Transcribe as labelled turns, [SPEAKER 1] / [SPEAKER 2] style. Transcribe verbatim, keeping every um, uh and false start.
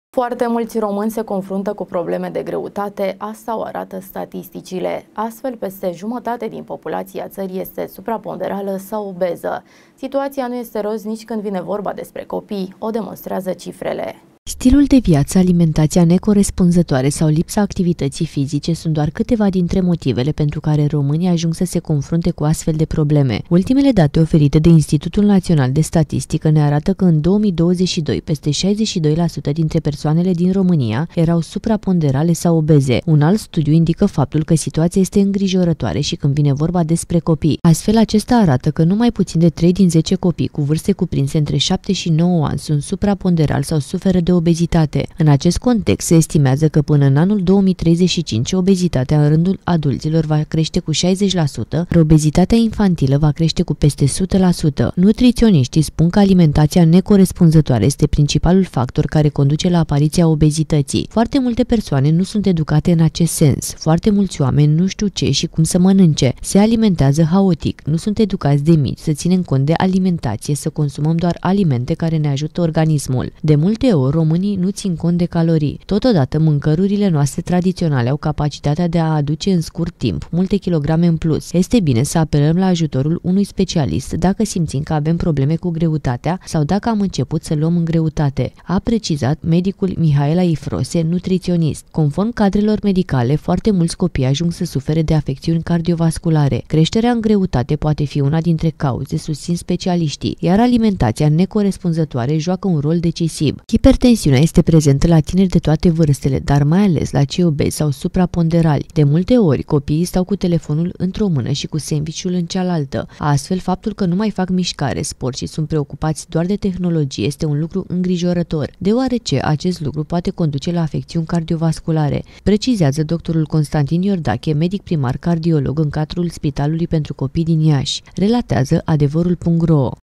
[SPEAKER 1] Foarte mulți români se confruntă cu probleme de greutate, asta o arată statisticile. Astfel, peste jumătate din populația țării este supraponderală sau obeză. Situația nu este roz nici când vine vorba despre copii, o demonstrează cifrele.
[SPEAKER 2] Stilul de viață, alimentația necorespunzătoare sau lipsa activității fizice sunt doar câteva dintre motivele pentru care românii ajung să se confrunte cu astfel de probleme. Ultimele date oferite de Institutul Național de Statistică ne arată că în două mii douăzeci și doi peste șaizeci și doi la sută dintre persoanele din România erau supraponderale sau obeze. Un alt studiu indică faptul că situația este îngrijorătoare și când vine vorba despre copii. Astfel, acesta arată că numai puțin de trei din zece copii cu vârste cuprinse între șapte și nouă ani sunt supraponderali sau suferă de obezitate. În acest context, se estimează că până în anul două mii treizeci și cinci obezitatea în rândul adulților va crește cu șaizeci la sută, iar obezitatea infantilă va crește cu peste o sută la sută. Nutriționiștii spun că alimentația necorespunzătoare este principalul factor care conduce la apariția obezității. Foarte multe persoane nu sunt educate în acest sens. Foarte mulți oameni nu știu ce și cum să mănânce. Se alimentează haotic. Nu sunt educați de mici să ținem cont de alimentație, să consumăm doar alimente care ne ajută organismul. De multe ori, românii nu țin cont de calorii. Totodată, mâncărurile noastre tradiționale au capacitatea de a aduce în scurt timp multe kilograme în plus. Este bine să apelăm la ajutorul unui specialist dacă simțim că avem probleme cu greutatea sau dacă am început să luăm în greutate, a precizat medicul Mihaela Ifrose, nutriționist. Conform cadrelor medicale, foarte mulți copii ajung să sufere de afecțiuni cardiovasculare. Creșterea în greutate poate fi una dintre cauze, susțin specialiștii, iar alimentația necorespunzătoare joacă un rol decisiv. Hipertensiunea este prezentă la tineri de toate vârstele, dar mai ales la cei obezi sau supraponderali. De multe ori, copiii stau cu telefonul într-o mână și cu sandwich-ul în cealaltă. Astfel, faptul că nu mai fac mișcare, sport și sunt preocupați doar de tehnologie este un lucru îngrijorător, deoarece acest lucru poate conduce la afecțiuni cardiovasculare, precizează doctorul Constantin Iordache, medic primar cardiolog în cadrul Spitalului pentru Copii din Iași. Relatează adevărul punct ro.